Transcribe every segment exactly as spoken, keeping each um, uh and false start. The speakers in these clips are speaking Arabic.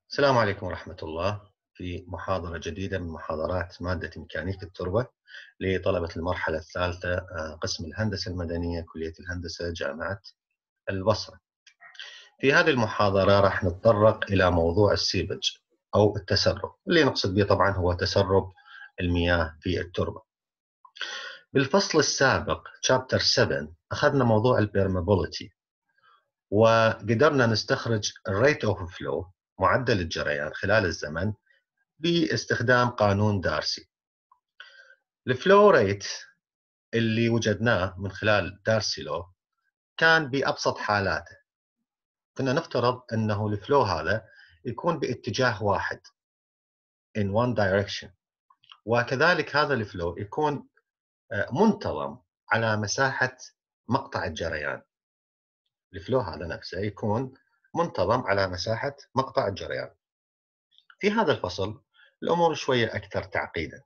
السلام عليكم ورحمة الله. في محاضرة جديدة من محاضرات مادة ميكانيك التربة لطلبة المرحلة الثالثة، آه، قسم الهندسة المدنية، كلية الهندسة، جامعة البصرة. في هذه المحاضرة راح نتطرق إلى موضوع السيبج أو التسرب، اللي نقصد به طبعا هو تسرب المياه في التربة. بالفصل السابق شابتر سبعة أخذنا موضوع البيرمابيليتي، وقدرنا نستخرج الريت اوف فلو، معدل الجريان خلال الزمن، باستخدام قانون دارسي. الفلو ريت اللي وجدناه من خلال دارسي لو كان بأبسط حالاته. كنا نفترض أنه الفلو هذا يكون باتجاه واحد in one direction، وكذلك هذا الفلو يكون منتظم على مساحة مقطع الجريان. الفلو هذا نفسه يكون منتظم على مساحة مقطع الجريان. في هذا الفصل الأمور شوية أكثر تعقيدا.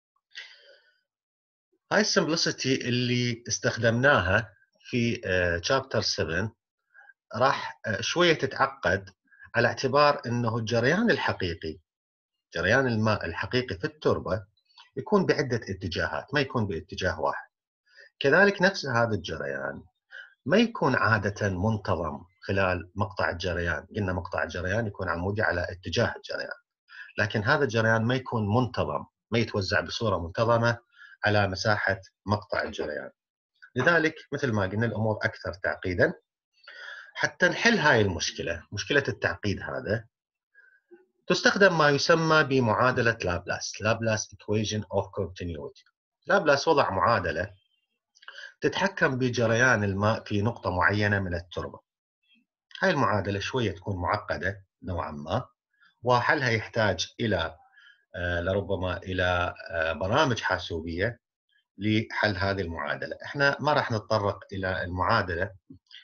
هاي السمبلسيتي اللي استخدمناها في شابتر سبعة راح شوية تتعقد، على اعتبار أنه الجريان الحقيقي، جريان الماء الحقيقي في التربة، يكون بعدة اتجاهات، ما يكون باتجاه واحد. كذلك نفس هذا الجريان ما يكون عادة منتظم خلال مقطع الجريان. قلنا مقطع الجريان يكون عمودي على اتجاه الجريان، لكن هذا الجريان ما يكون منتظم، ما يتوزع بصورة منتظمة على مساحة مقطع الجريان. لذلك مثل ما قلنا الأمور أكثر تعقيدا. حتى نحل هاي المشكلة، مشكلة التعقيد هذا، تستخدم ما يسمى بمعادلة لابلاس، لابلاس equation of continuity. لابلاس وضع معادلة تتحكم بجريان الماء في نقطة معينة من التربة. هاي المعادلة شوية تكون معقدة نوعا ما، وحلها يحتاج إلى لربما إلى برامج حاسوبية لحل هذه المعادلة. احنا ما راح نتطرق إلى المعادلة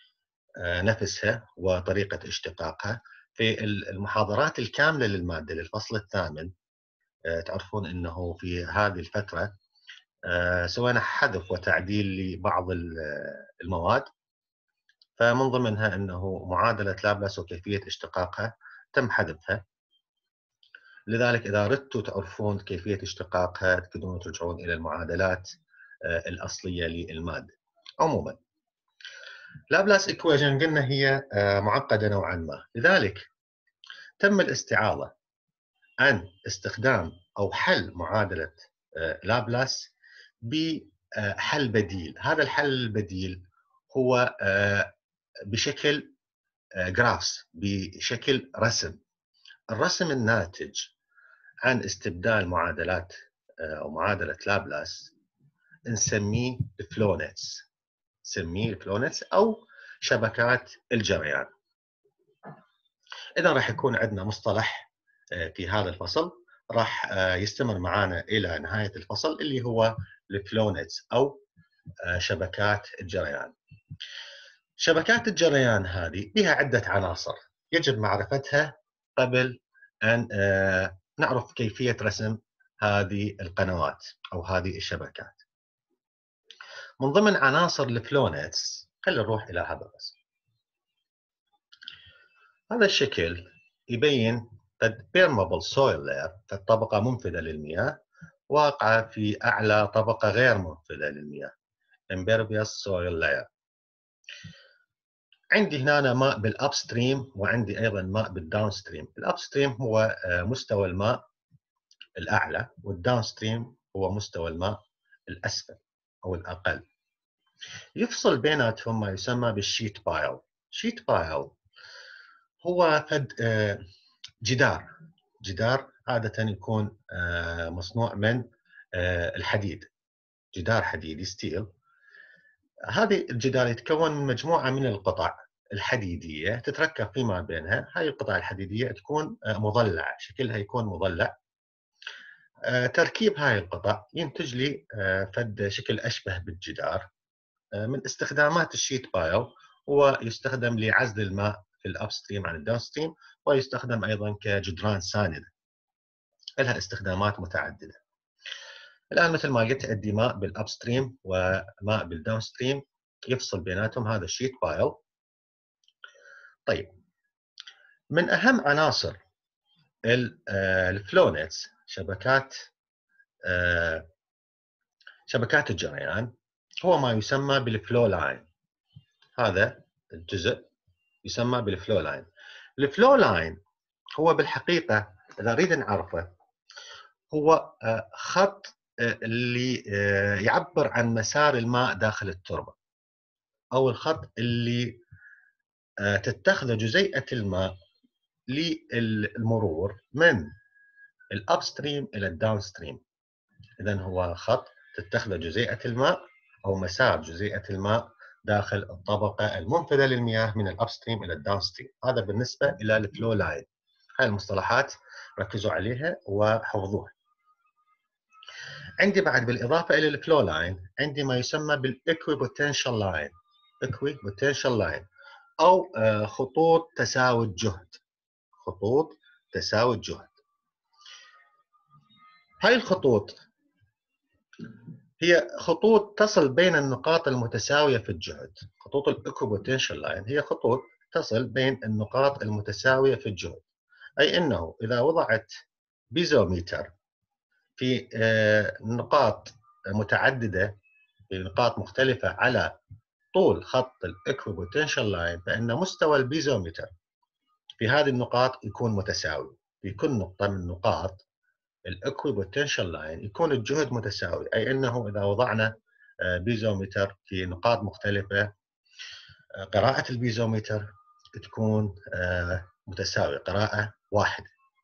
نفسها وطريقة اشتقاقها. في المحاضرات الكاملة للمادة للفصل الثامن تعرفون أنه في هذه الفترة سوينا حذف وتعديل لبعض المواد، فمن ضمنها أنه معادلة لابلاس وكيفية اشتقاقها تم حذفها. لذلك إذا أردتوا تعرفون كيفية اشتقاقها تقدرون ترجعون إلى المعادلات الأصلية للمادة. عموما لابلاس إيكويشن قلنا هي معقدة نوعا ما، لذلك تم الاستعاضة عن استخدام أو حل معادلة لابلاس بحل بديل. هذا الحل البديل هو بشكل جرافس، بشكل رسم. الرسم الناتج عن استبدال معادلات أو معادلة لابلاس نسميه الفلونتس، نسميه الفلونتس أو شبكات الجريان. إذا راح يكون عندنا مصطلح في هذا الفصل راح يستمر معنا إلى نهاية الفصل، اللي هو الفلونتس أو شبكات الجريان. شبكات الجريان هذه بها عدة عناصر يجب معرفتها قبل أن نعرف كيفية رسم هذه القنوات أو هذه الشبكات. من ضمن عناصر الفلونتس خلينا نروح إلى هذا الرسم. هذا الشكل يبين permeable soil layer، الطبقة منفذة للمياه واقعة في أعلى طبقة غير منفذة للمياه، impervious soil layer. عندي هنا ماء بالأبستريم وعندي أيضا ماء بالداونستريم. الأبستريم هو مستوى الماء الأعلى، والداونستريم هو مستوى الماء الأسفل أو الأقل. يفصل بيناتهم ما يسمى بالشيت بايل. شيت بايل هو فد جدار، جدار عادة يكون مصنوع من الحديد، جدار حديدي ستيل. هذه الجدار يتكون من مجموعة من القطع الحديدية تتركب فيما بينها. هاي القطع الحديدية تكون مضلعة، شكلها يكون مضلع. تركيب هاي القطع ينتج لي فد شكل أشبه بالجدار. من استخدامات الشيت بايل هو يستخدم لعزل الماء في الأبستريم عن الداونستريم، ويستخدم أيضا كجدران ساندة، لها استخدامات متعددة. الآن مثل ما قلت عندي ماء بالأبستريم وماء بالداونستريم، يفصل بيناتهم هذا الشيت بايل. طيب، من أهم عناصر الفلو نتس، شبكات شبكات الجريان، هو ما يسمى بالفلو لاين. هذا الجزء يسمى بالفلو لاين. الفلو لاين هو بالحقيقة إذا نريد نعرفه هو خط اللي يعبر عن مسار الماء داخل التربة، أو الخط اللي تتخذه جزيئة الماء للمرور من الأبستريم إلى الداونستريم. إذن هو خط تتخذه جزيئة الماء أو مسار جزيئة الماء داخل الطبقة المنفذة للمياه من الأبستريم إلى الداونستريم. هذا بالنسبة إلى الفلو لاين. هاي المصطلحات ركزوا عليها وحفظوها. عندي بعد بالإضافة إلى الفلو لاين عندي ما يسمى بالإكويبوتنشال لاين. إكويبوتنشال لاين أو خطوط تساوي الجهد. خطوط تساوي الجهد. هاي الخطوط هي خطوط تصل بين النقاط المتساوية في الجهد. خطوط الإكويبوتنشال لاين هي خطوط تصل بين النقاط المتساوية في الجهد، أي أنه إذا وضعت بيزوميتر في نقاط متعددة، في نقاط مختلفة على طول خط الإكويبوتنشال لاين، فإن مستوى البيزوميتر في هذه النقاط يكون متساوي. في كل نقطة من نقاط الإكويبوتنشال لاين يكون الجهد متساوي، أي أنه إذا وضعنا بيزومتر في نقاط مختلفة قراءة البيزومتر تكون متساوية، قراءة واحدة.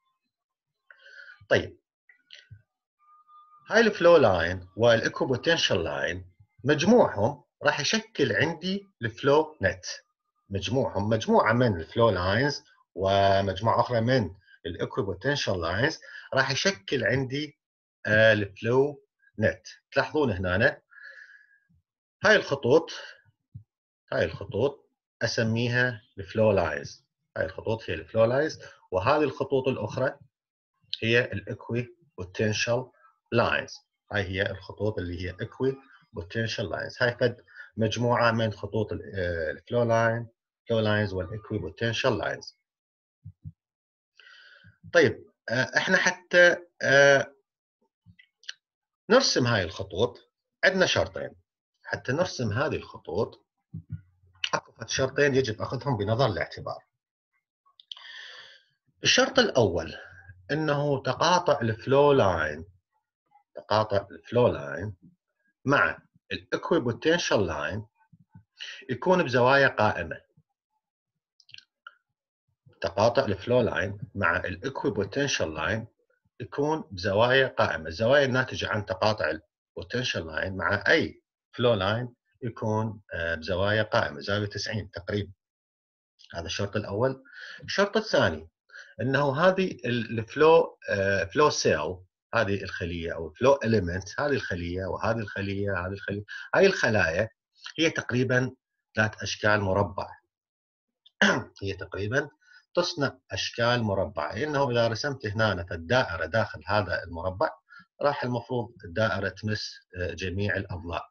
طيب هاي الفلو لاين والإكويبوتنشال لاين مجموعهم راح يشكل عندي الفلو نت. مجموعهم مجموعة من الفلو لاينز ومجموعة أخرى من الإكويبوتنشال لاينز راح يشكل عندي الفلو نت. تلاحظون هنا هاي الخطوط هاي الخطوط أسميها الفلو لاينز. هاي الخطوط هي الفلو لاينز، وهذه الخطوط الأخرى هي الإكويبوتنشال لاينز. هاي هي الخطوط اللي هي إكويبوتنشال لاينز. هاي فد مجموعة من خطوط الفلو لاين فلو لاينز والإكويبوتنشال لاينز. طيب احنا حتى نرسم هاي الخطوط عندنا شرطين. حتى نرسم هذه الخطوط اكو شرطين يجب اخذهم بنظر الاعتبار. الشرط الاول انه تقاطع الفلو لاين تقاطع الفلو لاين مع الاكويبوتنشال لاين يكون بزوايا قائمه. تقاطع الفلو لاين مع الاكويبوتنشال لاين يكون بزوايا قائمه. الزوايا الناتجه عن تقاطع البوتنشال لاين مع اي فلو لاين يكون بزوايا قائمه، زاويه تسعين تقريبا. هذا الشرط الاول. الشرط الثاني انه هذه الفلو فلو سيل، هذه الخليه او الفلو اليمنت، هذه الخليه وهذه الخليه هذه الخليه هاي الخلايا هي تقريبا ذات اشكال مربعه. هي تقريبا تصنع اشكال مربعه، لانه اذا رسمت هنا الدائره داخل هذا المربع راح المفروض الدائره تمس جميع الاضلاع.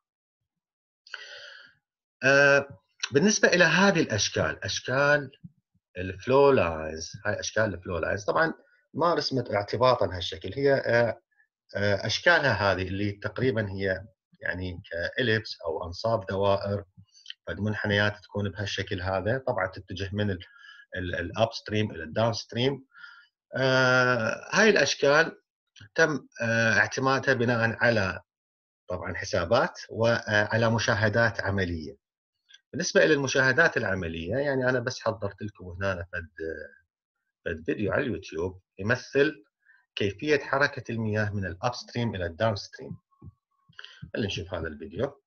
بالنسبه الى هذه الاشكال، اشكال الفلو لاينز، هاي اشكال الفلو لاينز طبعا ما رسمت اعتباطا هالشكل. هي اشكالها هذه اللي تقريبا هي يعني كاليبس او انصاف دوائر، فالمنحنيات تكون بهالشكل هذا. طبعا تتجه من الاب ستريم الى الداون ستريم. هاي الاشكال تم اعتمادها بناء على طبعا حسابات وعلى مشاهدات عمليه. بالنسبه الى المشاهدات العمليه يعني انا بس حضرت لكم هنا فد فد فيديو على اليوتيوب يمثل كيفيه حركه المياه من الاب ستريم الى الداون ستريم. خلينا نشوف هذا الفيديو.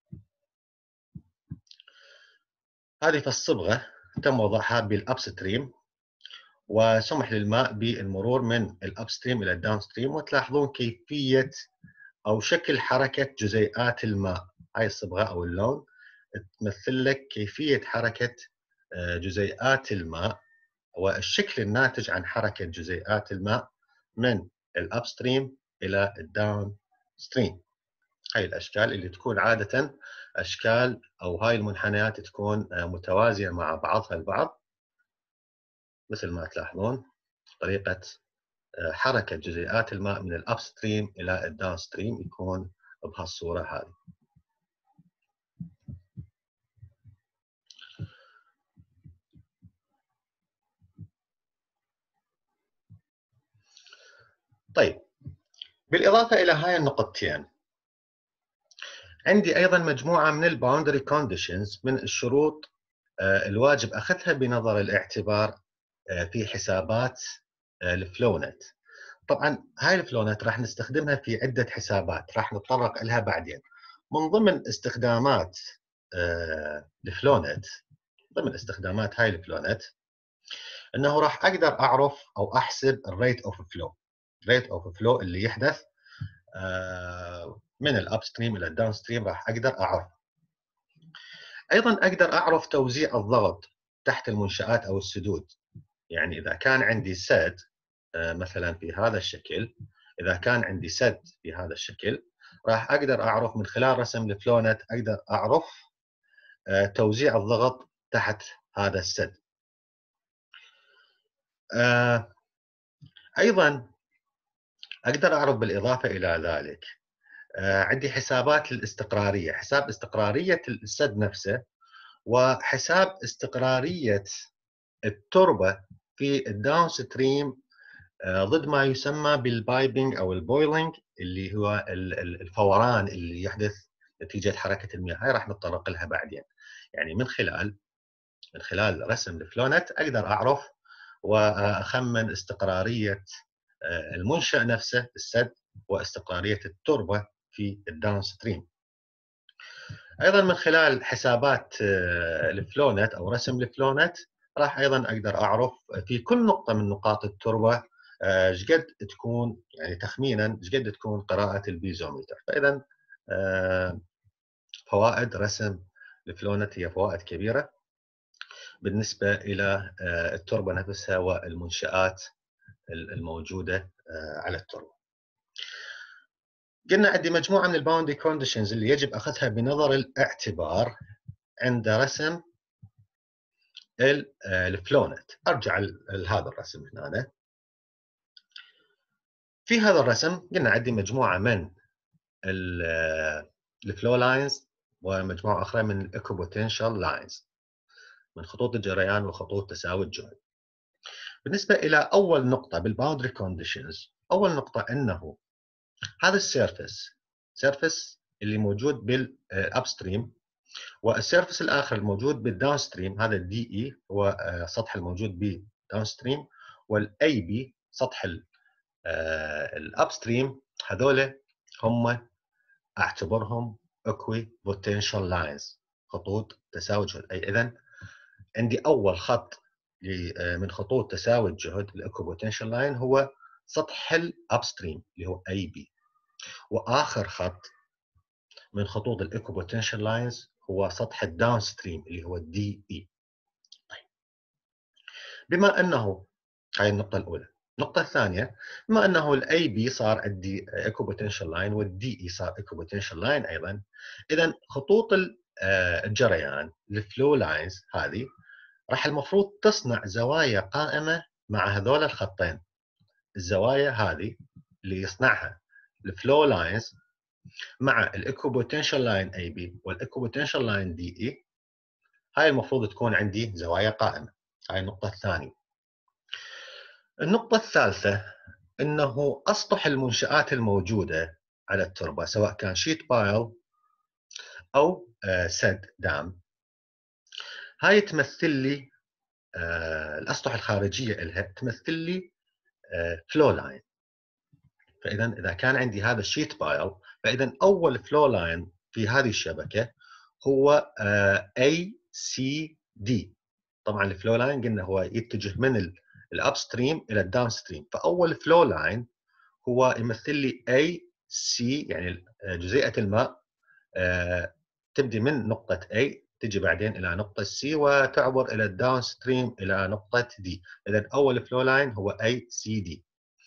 هذه الصبغه تم وضعها بالاب ستريم وسمح للماء بالمرور من الاب ستريم الى الداون ستريم، وتلاحظون كيفيه او شكل حركه جزيئات الماء. هاي الصبغه او اللون تمثل لك كيفيه حركه جزيئات الماء والشكل الناتج عن حركه جزيئات الماء من الاب ستريم الى الداون ستريم. هاي الاشكال اللي تكون عاده اشكال او هاي المنحنيات تكون متوازيه مع بعضها البعض مثل ما تلاحظون طريقه حركه جزيئات الماء من الاب ستريم الى الداون ستريم يكون بهالصوره هذه. طيب، بالاضافه الى هاي النقطتين عندي ايضا مجموعه من الباوندري كونديشنز، من الشروط الواجب اخذها بنظر الاعتبار في حسابات الفلونت. طبعا هاي الفلونت راح نستخدمها في عده حسابات راح نتطرق لها بعدين. من ضمن استخدامات الفلونت، ضمن استخدامات هاي الفلونت انه راح اقدر اعرف او احسب الريت اوف فلو، ريت اوف فلو اللي يحدث من الاب ستريم الى الداون ستريم راح اقدر اعرف. ايضا اقدر اعرف توزيع الضغط تحت المنشآت او السدود. يعني اذا كان عندي سد مثلا في هذا الشكل، اذا كان عندي سد في هذا الشكل راح اقدر اعرف من خلال رسم الفلونت، اقدر اعرف توزيع الضغط تحت هذا السد. ايضا اقدر اعرف بالاضافه الى ذلك عندي حسابات للاستقراريه، حساب استقراريه السد نفسه وحساب استقراريه التربه في الداون ستريم ضد ما يسمى بالبايبنج او البويلنج، اللي هو الفوران اللي يحدث نتيجه حركه المياه. هاي راح نتطرق لها بعدين. يعني من خلال من خلال رسم الفلونت اقدر اعرف واخمن استقراريه المنشأ نفسه السد واستقراريه التربه في الداون ستريم. ايضا من خلال حسابات الفلونت او رسم الفلونت راح ايضا اقدر اعرف في كل نقطه من نقاط التربه ايش قد تكون، يعني تخمينا ايش قد تكون قراءه البيزومتر. فاذا فوائد رسم الفلونت هي فوائد كبيره بالنسبه الى التربه نفسها والمنشآت الموجوده على التربه. قلنا عندي مجموعه من الباوندري كونديشنز اللي يجب اخذها بنظر الاعتبار عند رسم الفلونت. ارجع لهذا الرسم هنا. في هذا الرسم قلنا عندي مجموعه من الفلو لاينز ومجموعه اخرى من الايكو بوتنشال لاينز، من خطوط الجريان وخطوط تساوي الجهد. بالنسبه الى اول نقطه بالباوندري كونديشنز، اول نقطه انه هذا السيرفس سيرفس اللي موجود بالاب ستريم، والسيرفس الاخر الموجود بالداون ستريم هذا الدي اي هو سطح الموجود بالداون ستريم، والاي بي سطح الاب ستريم، هذول هم اعتبرهم اكوي بوتنشال لاينز، خطوط تساوي الجهد. اي اذا عندي اول خط من خطوط تساوي الجهد الاكو بوتنشال لاين هو سطح الاب ستريم اللي هو اي بي، واخر خط من خطوط الايكو بوتنشال لاينز هو سطح الداون ستريم اللي هو الدي اي. طيب، بما انه هاي النقطه الاولى. النقطه الثانيه، بما انه الاي بي صار عندي ايكو بوتنشال لاين والدي اي صار ايكو بوتنشال لاين ايضا، اذا خطوط الجريان الفلو لاينز هذه راح المفروض تصنع زوايا قائمه مع هذول الخطين. الزوايا هذه اللي يصنعها الفلو لاينز مع الايكو بوتنشال لاين اي بي والايكو بوتنشال لاين دي اي، هاي المفروض تكون عندي زوايا قائمه. هاي النقطه الثانيه. النقطه الثالثه انه اسطح المنشآت الموجوده على التربه سواء كان شيت بايل او سد دام، هاي تمثل لي الاسطح الخارجيه لها تمثل لي فلو لاين. فاذا اذا كان عندي هذا الشيت بايل، فاذا اول فلو لاين في هذه الشبكه هو اي سي دي. طبعا الفلو لاين قلنا هو يتجه من الاب ستريم الى الداون ستريم، فاول فلو لاين هو يمثل لي اي سي، يعني جزيئه الماء تبدي من نقطه A تجي بعدين الى نقطه C وتعبر الى الداون ستريم الى نقطه D. اذا اول فلو لاين هو اي سي دي.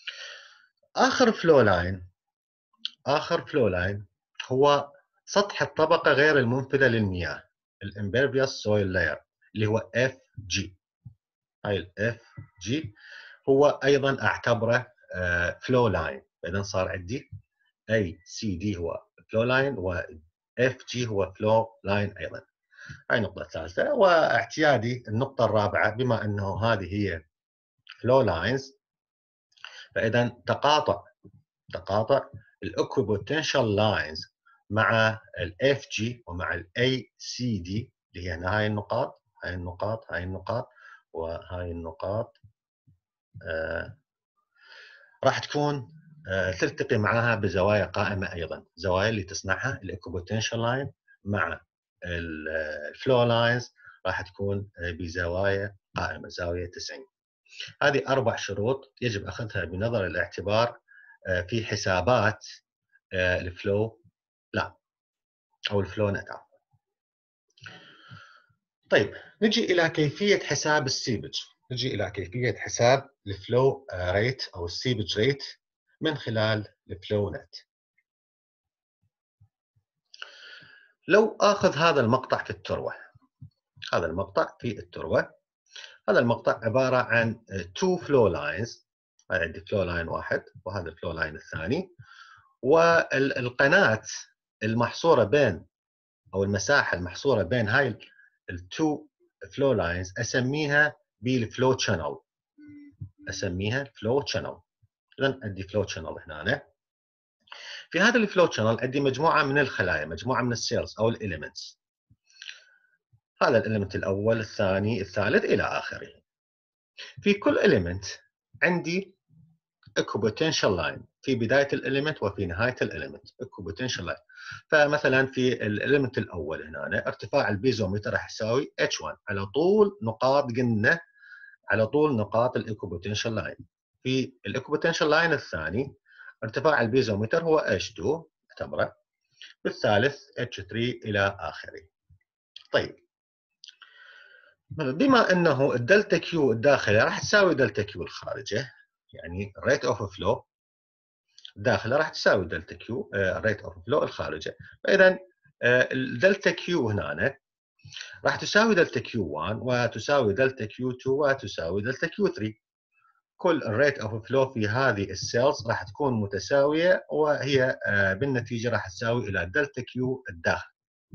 اخر فلو لاين اخر فلو لاين هو سطح الطبقه غير المنفذه للمياه، الامبيرفيوس سويل لاير اللي هو اف جي. هاي الاف جي هو ايضا اعتبره فلو لاين. فاذا صار عندي اي سي دي هو فلو لاين، و اف جي هو فلو لاين ايضا. هاي النقطه الثالثه. واعتيادي النقطه الرابعه، بما انه هذه هي فلو لاينز، فاذا تقاطع تقاطع الاكوبوتنشال لاينز مع الاف جي ومع الاي سي دي، اللي هي هنا هاي النقاط هاي النقاط هاي النقاط وهاي النقاط، آه راح تكون آه تلتقي معها بزوايا قائمه ايضا. زوايا اللي تصنعها الاكوبوتنشال لاين مع الفلو لاينز راح تكون بزوايا قائمه، زاويه تسعين. هذه اربع شروط يجب اخذها بنظر الاعتبار في حسابات الفلو لا او الفلو نت. طيب نجي الى كيفيه حساب السيبج. نجي الى كيفيه حساب الفلو ريت او السيبج ريت من خلال الفلو نت. لو اخذ هذا المقطع في التروه، هذا المقطع في التروه، هذا المقطع عباره عن تو فلو لاينز. هذا عندي فلو لاين واحد وهذا الفلو لاين الثاني، والقناه المحصوره بين او المساحه المحصوره بين هاي التو فلو لاينز اسميها بالفلو تشانل، اسميها فلو تشانل. اذا عندي فلو تشانل هنا. في هذا الفلو تشانل عندي مجموعه من الخلايا، مجموعه من السيلز او الاليمنتس. هذا الاليمنت الاول الثاني الثالث الى اخره. في كل اليمنت عندي اكو بوتنشال لاين في بدايه الاليمنت وفي نهايه الاليمنت، اكو بوتنشال لاين. فمثلا في الاليمنت الاول هنا ارتفاع البيزومتر راح يساوي اتش واحد على طول نقاط، قلنا على طول نقاط الايكو بوتنشال لاين. في الايكو بوتنشال لاين الثاني ارتفاع البيزومتر هو اتش اثنين اعتبره، والثالث اتش ثلاثة الى اخره. طيب بما انه الدلتا كيو الداخلي راح تساوي دلتا كيو الخارجه، يعني الريت اوف فلو الداخله راح تساوي دلتا كيو الريت اوف فلو الخارجه، فاذا الدلتا كيو هنا راح تساوي دلتا كيو واحد وتساوي دلتا كيو اثنين وتساوي دلتا كيو ثلاثة. كل الريت اوف فلو في هذه السيلز راح تكون متساويه، وهي بالنتيجه راح تساوي الى دلتا كيو الداخل.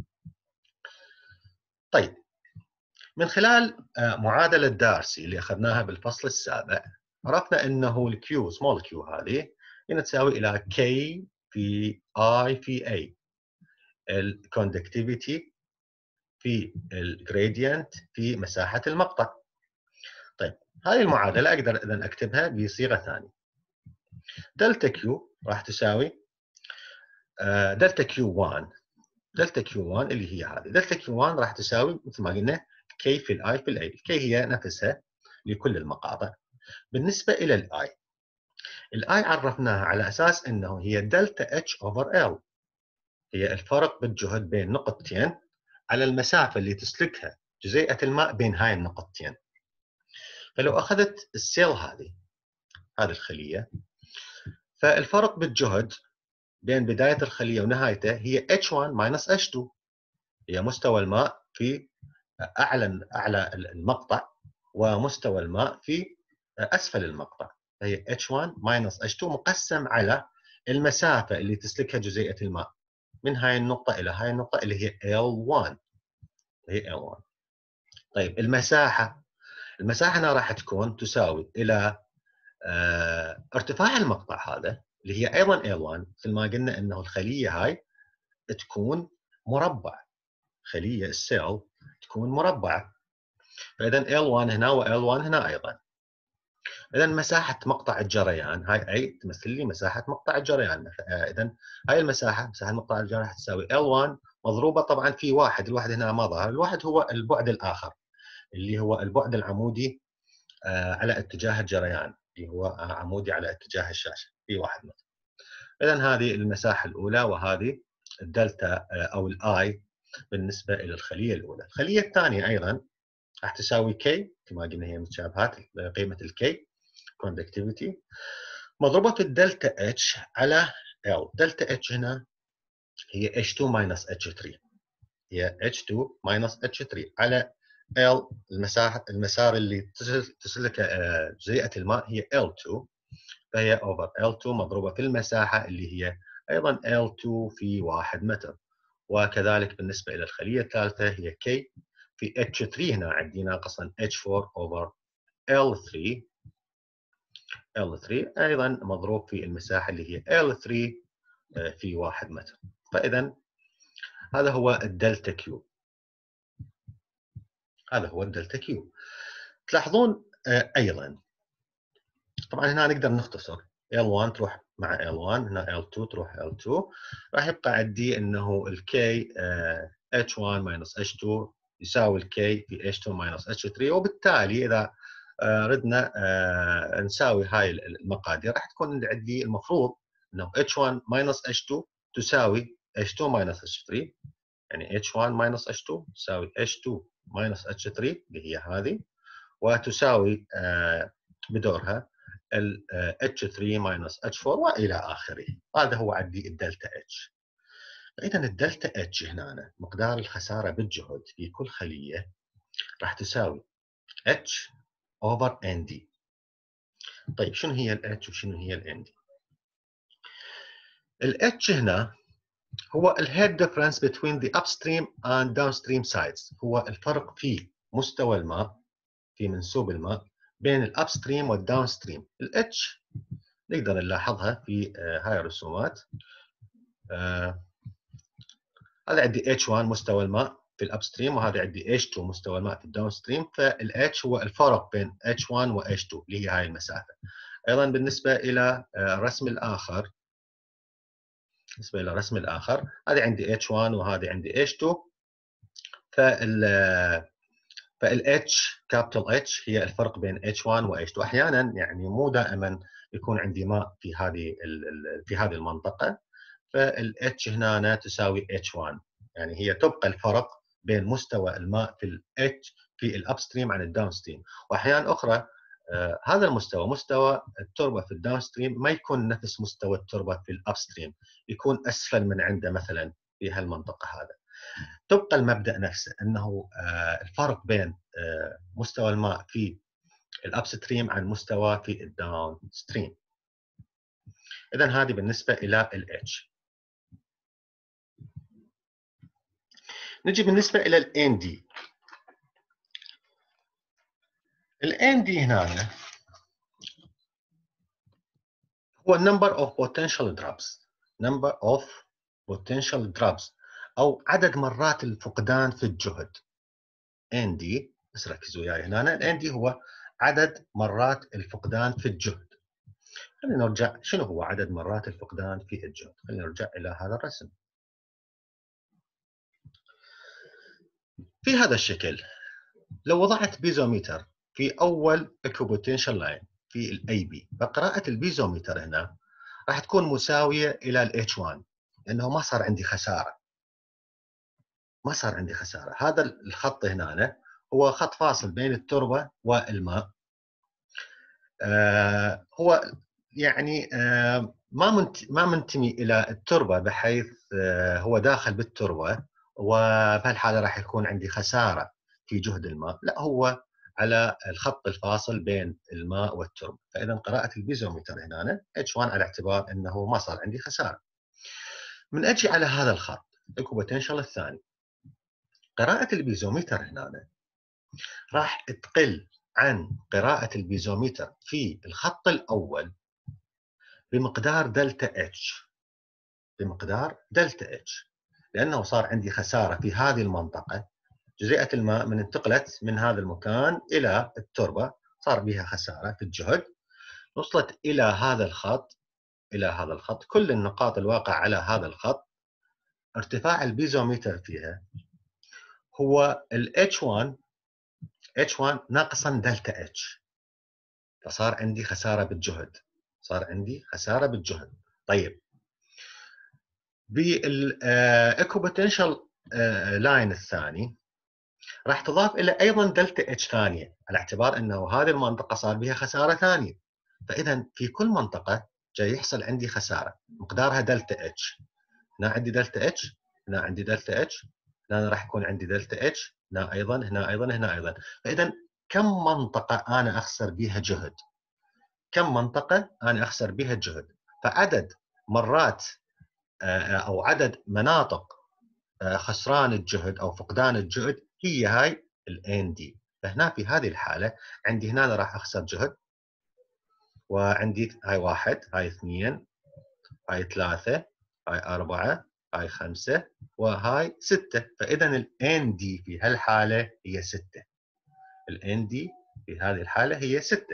طيب من خلال معادله دارسي اللي اخذناها بالفصل السابع عرفنا انه الكيو سمول كيو هذه هنا تساوي الى كي في اي في اي، الكوندكتيفيتي في الجريدينت في مساحه المقطع. طيب هذه المعادله اقدر اذا اكتبها بصيغه ثانيه. دلتا كيو راح تساوي دلتا كيو واحد، دلتا كيو واحد اللي هي هذه دلتا كيو واحد راح تساوي مثل ما قلنا كي في الاي في الاي. الكي هي نفسها لكل المقاطع. بالنسبه الى الاي، الاي عرفناها على اساس انه هي دلتا اتش اوفر ال، هي الفرق بالجهد بين نقطتين على المسافه اللي تسلكها جزيئه الماء بين هاي النقطتين. فلو اخذت السيل هذه هذه الخليه، فالفرق بالجهد بين بدايه الخليه ونهايتها هي اتش واحد ماينس اتش اثنين، هي مستوى الماء في اعلى اعلى المقطع ومستوى الماء في اسفل المقطع، فهي اتش واحد ماينس اتش اثنين مقسم على المسافه اللي تسلكها جزيئه الماء من هاي النقطه الى هاي النقطه اللي هي ال واحد، هي ال واحد. طيب المساحه المساحه هنا راح تكون تساوي الى اه ارتفاع المقطع هذا اللي هي ايضا ال واحد، مثل ما قلنا انه الخليه هاي تكون مربع، خليه السيل تكون مربعه، فاذا ال واحد هنا و ال واحد هنا ايضا. اذا مساحه مقطع الجريان هاي اي تمثل لي مساحه مقطع الجريان. اذا هاي المساحه مساحه مقطع الجريان راح تساوي ال واحد مضروبه طبعا في واحد، الواحد هنا ما ظهر، الواحد هو البعد الاخر اللي هو البعد العمودي على اتجاه الجريان، اللي هو عمودي على اتجاه الشاشه في واحد مثلا. اذا هذه المساحه الاولى وهذه الدلتا او الاي بالنسبه الى الخليه الاولى. الخليه الثانيه ايضا راح تساوي كي كما قلنا هي متشابهات قيمه الكي conductivity مضروبه في الدلتا اتش على ال. دلتا اتش هنا هي اتش اثنين minus اتش ثلاثة، هي اتش اثنين minus اتش ثلاثة على ال. المساحه المسار اللي تسلك جزيئه الماء هي ال اثنين، فهي اوفر إل تو مضروبه في المساحه اللي هي ايضا إل تو في واحد متر. وكذلك بالنسبه الى الخليه الثالثه هي كي في إتش ثري، هنا عندي ناقصا إتش فور اوفر إل ثري. إل ثري ايضا مضروب في المساحه اللي هي إل ثري في واحد متر. فاذا هذا هو الدلتا كيو. هذا هو الدلتا كيو. تلاحظون ايضا طبعا هنا نقدر نختصر إل واحد تروح مع إل واحد، هنا إل تو تروح إل تو، راح يبقى عندي انه الكي إتش واحد ماينس إتش تو يساوي الكي في إتش تو ماينس إتش ثري. وبالتالي اذا ردنا نساوي هاي المقادير راح تكون عندي المفروض انه إتش واحد ماينس إتش تو تساوي إتش تو ماينس إتش ثري، يعني إتش واحد ماينس إتش تو تساوي إتش تو ماينس إتش ثري اللي هي هذه، وتساوي بدورها ال إتش ثري ماينس إتش فور والى اخره. هذا هو عندي الدلتا اتش. اذا الدلتا اتش هنا مقدار الخساره بالجهد في كل خليه راح تساوي اتش اوفر ان دي. طيب شنو هي الاتش وشنو هي الان دي؟ الاتش هنا هو الهيد ديفرنس between the upstream and downstream sides، هو الفرق في مستوى الماء في منسوب الماء بين الابستريم والداونستريم. الاتش نقدر نلاحظها في هاي الرسومات. آه هذا عندي إتش واحد مستوى الماء في الابستريم، وهذا عندي إتش تو مستوى الماء في الداونستريم. فالاتش هو الفرق بين إتش واحد و إتش تو اللي هي هاي المسافه. ايضا بالنسبه الى الرسم الاخر، بالنسبه الى الرسم الاخر هذه عندي إتش واحد وهذه عندي إتش تو. فال فالاتش كابيتال اتش هي الفرق بين إتش واحد و إتش تو. احيانا يعني مو دائما يكون عندي ماء في هذه في هذه المنطقه، فالاتش هنا تساوي إتش واحد، يعني هي تبقى الفرق بين مستوى الماء في الاتش في الابستريم عن الداونستريم. واحيانا اخرى آه هذا المستوى مستوى التربه في الداونستريم ما يكون نفس مستوى التربه في الابستريم، يكون اسفل من عنده مثلا في هالمنطقه هذا. تبقى المبدا نفسه انه آه الفرق بين آه مستوى الماء في الابستريم عن مستوى في الداون ستريم. اذا هذه بالنسبه الى الاتش. نجي بالنسبه الى الان دي. الان دي هنا هو number of potential drops number of potential drops او عدد مرات الفقدان في الجهد. ان دي بس ركزوا وياي هنا، الان دي هو عدد مرات الفقدان في الجهد. خلينا نرجع، شنو هو عدد مرات الفقدان في الجهد؟ خلينا نرجع الى هذا الرسم. في هذا الشكل لو وضعت بيزوميتر في اول اكوبوتنشال لاين في الاي بي، فقراءه البيزوميتر هنا راح تكون مساويه الى الاتش واحد، لانه ما صار عندي خساره. ما صار عندي خساره. هذا الخط هنا هو خط فاصل بين التربه والماء. آه هو يعني آه ما منت ما منتمي الى التربه، بحيث آه هو داخل بالتربه، وبهالحاله راح يكون عندي خساره في جهد الماء. لا، هو على الخط الفاصل بين الماء والتربه. فاذا قراءه البيزومتر هنا إتش واحد على اعتبار انه ما صار عندي خساره. من اجي على هذا الخط الاكوبوتنشال الثاني، قراءه البيزومتر هنا راح تقل عن قراءه البيزومتر في الخط الاول بمقدار دلتا اتش، بمقدار دلتا اتش، لانه صار عندي خساره في هذه المنطقه. جزيئه الماء من انتقلت من هذا المكان الى التربه صار بها خساره في الجهد، وصلت الى هذا الخط، الى هذا الخط. كل النقاط الواقعه على هذا الخط ارتفاع البيزومتر فيها هو ال إتش واحد إتش واحد ناقصا دلتا اتش، فصار عندي خساره بالجهد، صار عندي خساره بالجهد. طيب بالايكوبوتنشال لاين الثاني راح تضاف الى ايضا دلتا اتش ثانيه، على اعتبار انه هذه المنطقه صار بها خساره ثانيه. فاذا في كل منطقه جاي يحصل عندي خساره مقدارها دلتا اتش. هنا عندي دلتا اتش، هنا عندي دلتا اتش، هنا راح يكون عندي دلتا اتش، هنا ايضا، هنا ايضا، هنا ايضا. فاذا كم منطقه انا اخسر بها جهد؟ كم منطقة أنا أخسر بها الجهد، فعدد مرات أو عدد مناطق خسران الجهد أو فقدان الجهد هي هاي ال إن دي. فهنا في هذه الحالة عندي هنا راح أخسر جهد، وعندي هاي واحد، هاي اثنين، هاي ثلاثة، هاي أربعة، هاي خمسة، وهاي ستة. فإذا ال إن دي في هالحالة هي ستة. ال إن دي في هذه الحالة هي ستة.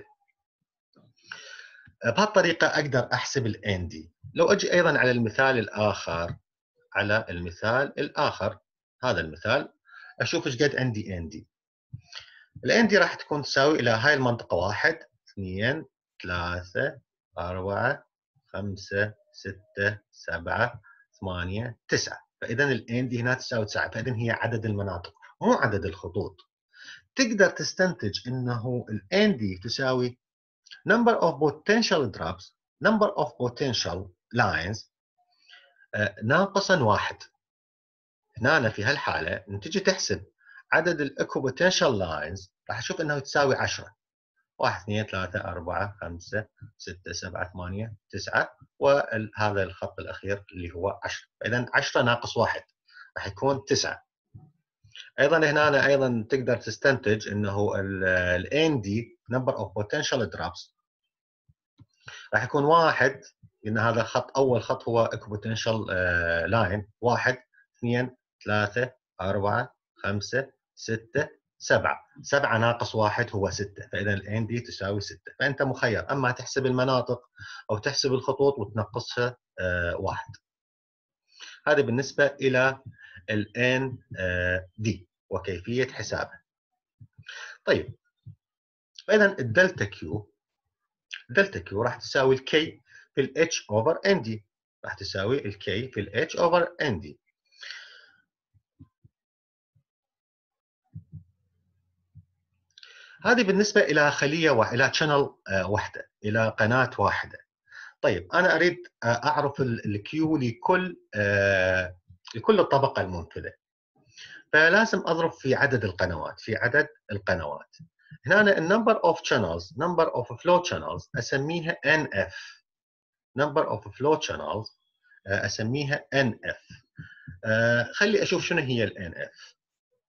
بهالطريقة أقدر أحسب ال إن دي. لو أجي أيضا على المثال الآخر، على المثال الآخر، هذا المثال أشوف إيش قد عندي إن دي. ال إن دي راح تكون تساوي إلى هاي المنطقة واحد، اثنين، ثلاثة، أربعة، خمسة، ستة، سبعة، ثمانية، تسعة. فإذا ال إن دي هنا تساوي تسعة. فإذا هي عدد المناطق مو عدد الخطوط. تقدر تستنتج أنه ال إن دي تساوي number of potential drops number of potential lines ناقصا واحد. هنا في هالحالة نتيجي تحسب عدد الايكو بوتنشال لاينز راح اشوف انه تساوي عشرة. واحد، اثنين، ثلاثة، أربعة، خمسة، ستة، سبعة، ثمانية، تسعة، وهذا الخط الأخير اللي هو عشرة. فإذا عشرة ناقص واحد راح يكون تسعة. أيضا هنا أنا أيضا تقدر تستنتج أنه ال إن دي number of potential drops راح يكون واحد، لأن هذا خط أول خط هو eco potential لاين. واحد، اثنين، ثلاثة، أربعة، خمسة، ستة، سبعة. سبعة ناقص واحد هو ستة. فإذا ال إن دي تساوي ستة. فأنت مخير أما تحسب المناطق أو تحسب الخطوط وتنقصها واحد. هذا بالنسبة إلى ال إن دي وكيفية حسابها. طيب، فإذا الدلتا كيو دلتا كيو راح تساوي الكي في الاتش اوفر ان دي. راح تساوي الكي في الاتش اوفر ان دي. هذه بالنسبه الى خليه والى شانل واحده، الى قناه واحده. طيب انا اريد اعرف الكيو لكل لكل الطبقه المنفذه. فلازم اضرب في عدد القنوات، في عدد القنوات. هنا النمبر اوف شانلز، نمبر اوف فلو شانلز اسميها ان اف. نمبر اوف فلو شانلز اسميها ان اف. آه خلي اشوف شنو هي ال إن إف.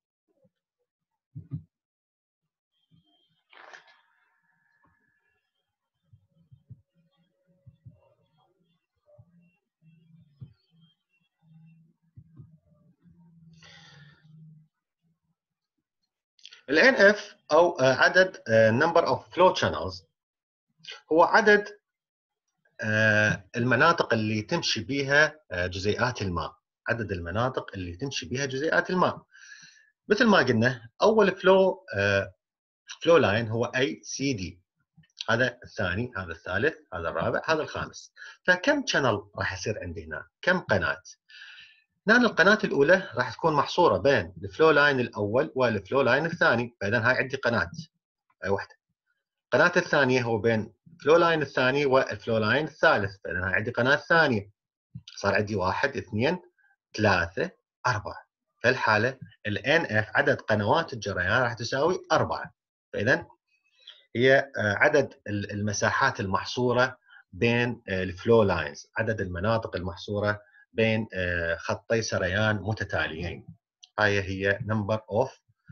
ال إن إف او آه عدد آه number of flow channels هو عدد آه المناطق اللي تمشي بها آه جزيئات الماء. عدد المناطق اللي تمشي بها جزيئات الماء. مثل ما قلنا اول فلو آه فلو لاين هو اي سي دي. هذا الثاني، هذا الثالث، هذا الرابع، هذا الخامس. فكم شانل راح يصير عندي هنا؟ كم قناه؟ هنا القناه الاولى راح تكون محصوره بين الفلو لاين الاول والفلو لاين الثاني. فاذا هاي عندي قناه، هاي واحده. القناه الثانيه هو بين الفلو لاين الثاني والفلو لاين الثالث. فاذا هاي عندي قناه ثانيه. صار عندي واحد، اثنين، ثلاثه، اربعه. في الحاله ال إن إف عدد قنوات الجريان راح تساوي أربعة. فاذا هي عدد المساحات المحصوره بين الفلو لاينز، عدد المناطق المحصوره بين خطي سريان متتاليين. هاي هي number of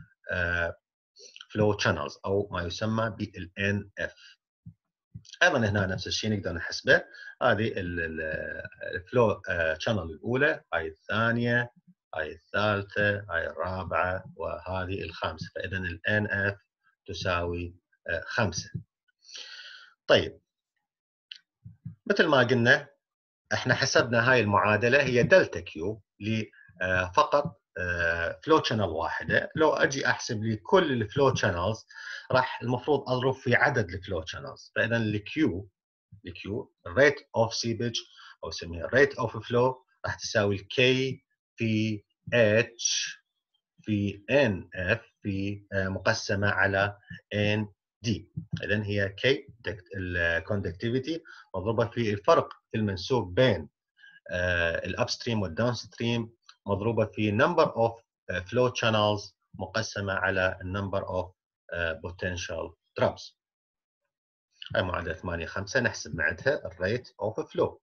flow channels او ما يسمى بال إن إف. ايضا هنا نفس الشيء نقدر نحسبه. هذه الفلو شانل الاولى، هاي الثانيه، هاي الثالثه، هاي الرابعه، وهذه الخامسه. فاذا ال إن إف تساوي خمسة. طيب، مثل ما قلنا احنا حسبنا هاي المعادله هي دلتا كيو لفقط فلو شانل واحده. لو اجي احسب لي كل الفلو شانلز راح المفروض اضرب في عدد الفلو شانلز. فاذا الكيو الكيو الريت اوف سيبج او نسميها الريت اوف فلو راح تساوي الكي في اتش في ان اف في مقسمه على ان دي. اذا هي كي الكوندكتيفيتي مضروبه في الفرق في المنسوب بين الابستريم والداون ستريم مضروبه في number of flow channels مقسمه على number of potential drops. هاي معادلة ثمانية خمسة نحسب معدها الريت اوف فلو.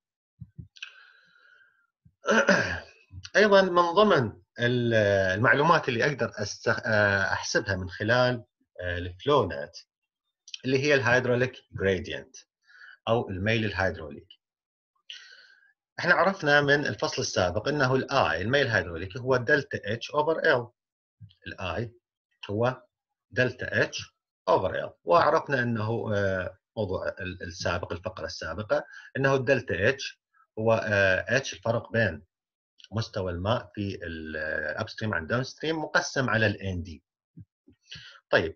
ايضا من ضمن المعلومات اللي اقدر احسبها من خلال الفلو نت اللي هي الهيدروليك جريدينت او الميل الهيدروليكي. احنا عرفنا من الفصل السابق انه الاي الميل الهيدروليكي هو دلتا اتش اوفر ال. الاي هو دلتا اتش اوفر ال، وعرفنا انه موضوع السابق الفقره السابقه انه الدلتا اتش هو اتش الفرق بين مستوى الماء في الابستريم عن داون ستريم مقسم على الان دي. طيب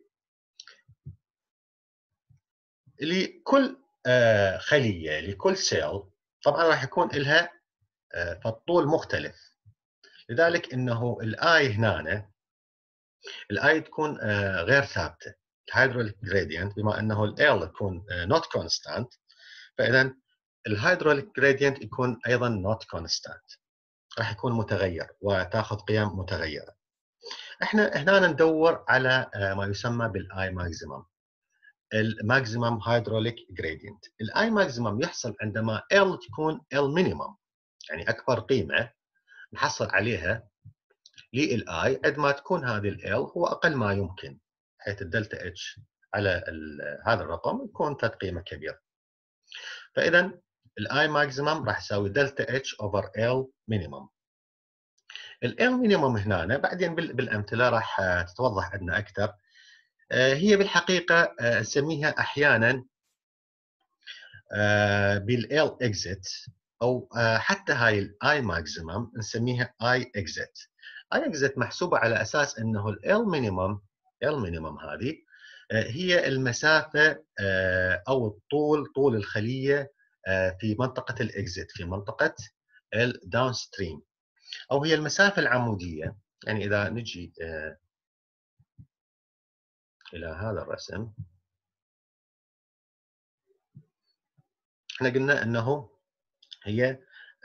لكل خليه لكل سيل طبعا راح يكون لها فالطول مختلف، لذلك انه الاي هنا الاي تكون غير ثابته. الهيدروليك جريدينت بما انه ال تكون نوت كونستانت، فاذا الهيدروليك جريدينت يكون ايضا نوت كونستانت، راح يكون متغير وتاخذ قيم متغيره. احنا هنا ندور على ما يسمى بالاي ماكسيمم، الماكسيمم هيدروليك جريدينت. الاي ماكسيمم يحصل عندما ال تكون ال مينيمم، يعني اكبر قيمه نحصل عليها للاي عندما تكون هذه ال هو اقل ما يمكن، حيث الدلتا اتش على هذا الرقم يكون فد قيمه كبيره. فاذا الاي ماكسيمم راح يساوي دلتا اتش اوفر ال مينيمم. ال مينيمم هنا بعدين بالامثله راح تتوضح عندنا اكثر. هي بالحقيقه نسميها احيانا بالال اكزيت، او حتى هاي الاي ماكسيمم نسميها اي اكزيت. اي اكزيت محسوبه على اساس انه ال مينيمم ال مينيمم هذه هي المسافه او الطول طول الخليه في منطقه الاكزيت، في منطقه الداون ستريم، او هي المسافه العموديه. يعني اذا نجي الى هذا الرسم، احنا قلنا انه هي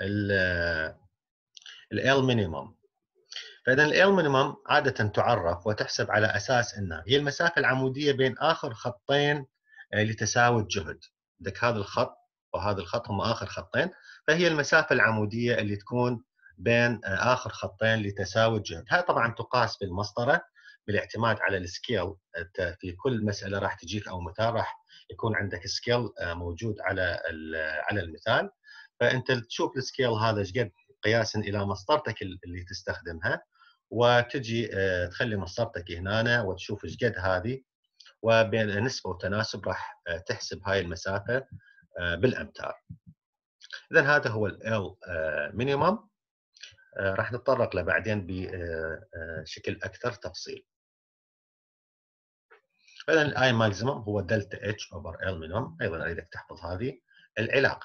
ال مينيمم. فاذا ال مينيمم عاده تعرف وتحسب على اساس انها هي المسافه العموديه بين اخر خطين لتساوي الجهد. عندك هذا الخط وهذا الخط هم اخر خطين، فهي المسافه العموديه اللي تكون بين اخر خطين لتساوي الجهد. هاي طبعا تقاس بالمسطره بالاعتماد على السكيل. في كل مساله راح تجيك او مثال راح يكون عندك سكيل موجود على على المثال، فانت تشوف السكيل هذا ايش قد قياسا الى مسطرتك اللي تستخدمها، وتجي تخلي مسطرتك هنا وتشوف ايش قد هذه، وبين نسبه وتناسب راح تحسب هاي المسافه بالامتار. اذا هذا هو ال مينيمم، راح نتطرق له بعدين بشكل اكثر تفصيل. اذا الاي ماكسيمم هو دلتا اتش اوفر ال مينيمم. ايضا اريدك تحفظ هذه العلاقه.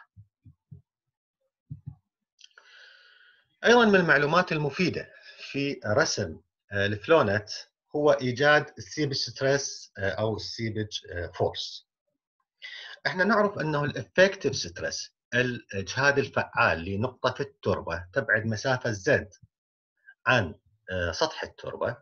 ايضا من المعلومات المفيده في رسم الفلونت هو ايجاد السيبج ستريس او السيبج فورس. احنا نعرف انه الافكتيف ستريس الاجهاد الفعال لنقطه في التربه تبعد مسافه زد عن سطح التربه،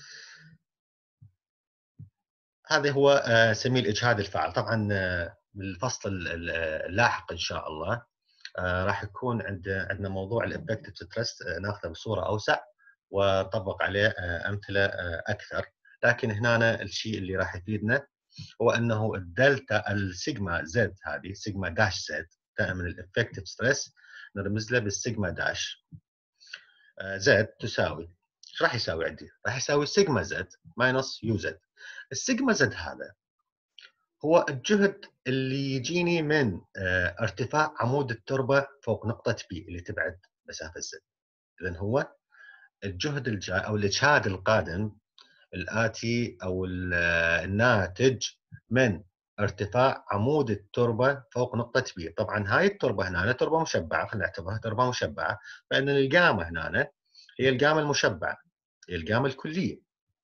هذا هو نسميه الاجهاد الفعال. طبعا بالفصل اللاحق ان شاء الله راح يكون عند عندنا موضوع الافكتيف ستريس ناخذه بصوره اوسع وطبق عليه امثله اكثر، لكن هنا الشيء اللي راح يفيدنا هو انه الدلتا السيجما زد، هذه سيجما داش زد، دائما الافكتيف ستريس نرمز له بالسيجما داش زد تساوي ايش راح يساوي عندي؟ راح يساوي سيجما زد ماينس يو زد. السيجما زد هذا هو الجهد اللي يجيني من ارتفاع عمود التربه فوق نقطه بي اللي تبعد مسافه زد. اذا هو الجهد الجاي او الاجهاد القادم الآتي أو الناتج من ارتفاع عمود التربة فوق نقطة بي. طبعا هاي التربة هنا تربة مشبعة، خلينا نعتبرها تربة مشبعة، فإن القامة هنا هي القامة المشبعة، هي القامة الكلية.